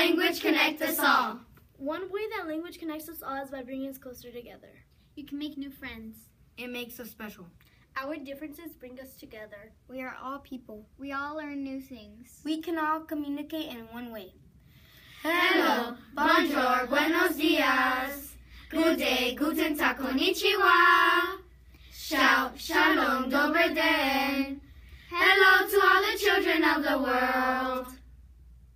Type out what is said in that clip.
language connects us all. One way that language connects us all is by bringing us closer together. You can make new friends. It makes us special. Our differences bring us together. We are all people. We all learn new things. We can all communicate in one way. Hello, bonjour, buenos dias. Good day, guten tag, konnichiwa. Shout, shalom, dober den. Hello to all the children of the world.